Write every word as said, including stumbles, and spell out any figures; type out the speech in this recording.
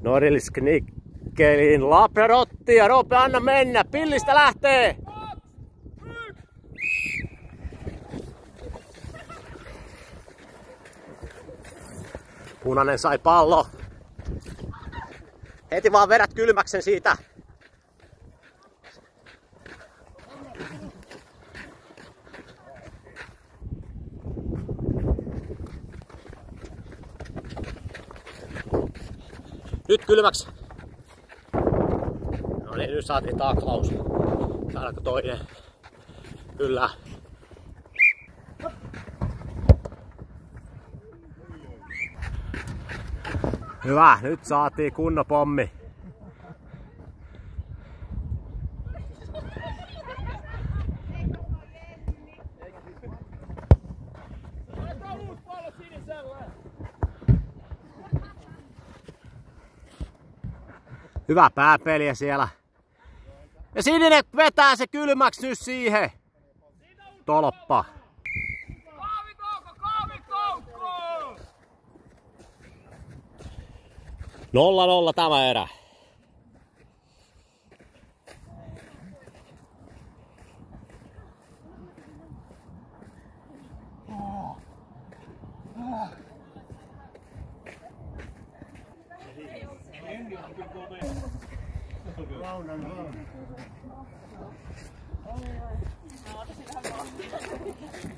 Norilsknikkelin Labradortti ja Roope, anna mennä, pillistä lähtee! Punainen sai pallo. Heti vaan vedät kylmäksen siitä. Nyt kylmäksi. No niin, nyt saatiin taklaus. Saadaanko toinen? Kyllä. Hyvä, nyt saatiin kunnon pommi. Hyvä pääpeliä siellä. Ja sininen vetää se kylmäksi nyt siihen. Tolppa. Nolla nolla tämä erä. Launan vaan.